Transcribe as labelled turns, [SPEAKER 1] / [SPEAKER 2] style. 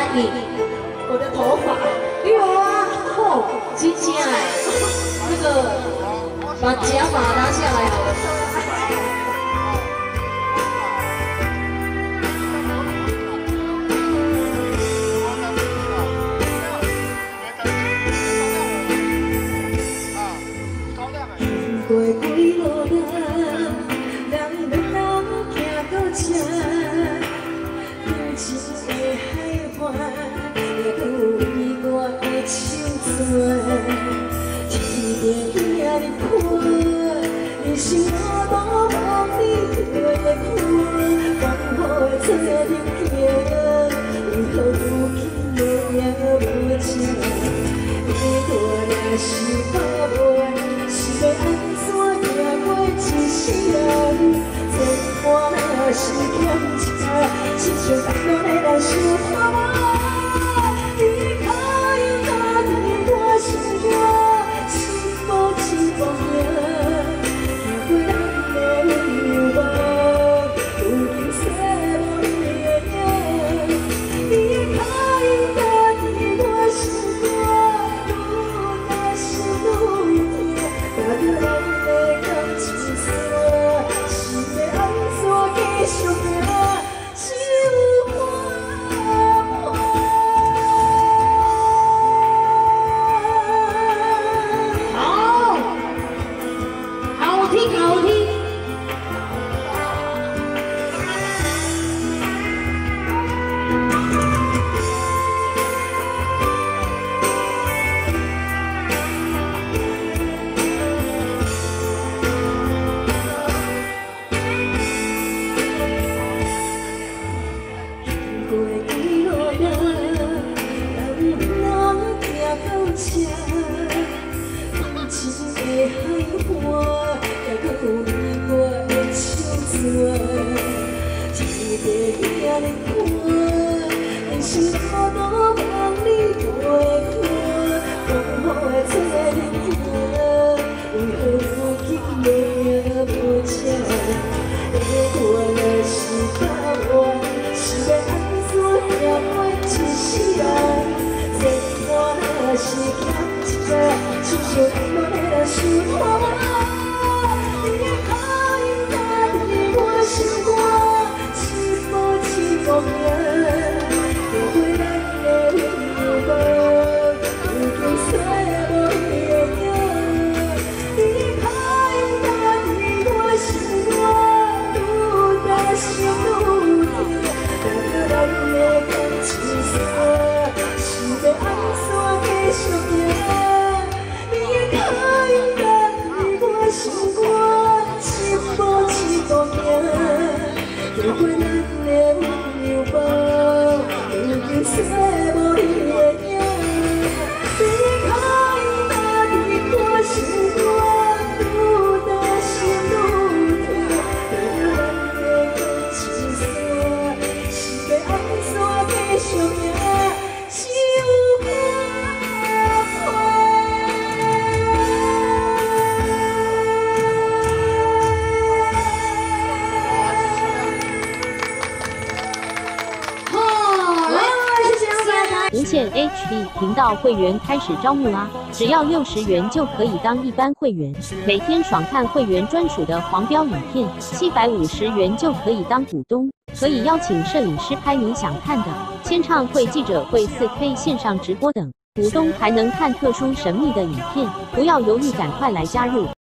[SPEAKER 1] 你，我的头发有啊，哦，真正哎，那个把假发拿下来好了。
[SPEAKER 2] 过几路人，人人行到这，感情的海岸，也搁有意外的手段。天边遐尼宽，人生路途望你陪伴，风雨的做阵行，为何如今无影无迹？你我若是把玩，是要安？ 一世人，千般若是欠债，亲像感动的人想看我，你可有打电话想我，心无一风影，行过咱的温柔梦，有情说无你的影，你可有打电话想我，愈担心愈痛，看着咱的感情。
[SPEAKER 3] 无线 HD 频道会员开始招募啦！只要60元就可以当一般会员，每天爽看会员专属的黄标影片；750元就可以当股东，可以邀请摄影师拍你想看的，签唱会、记者会、4K 线上直播等。股东还能看特殊神秘的影片，不要犹豫，赶快来加入！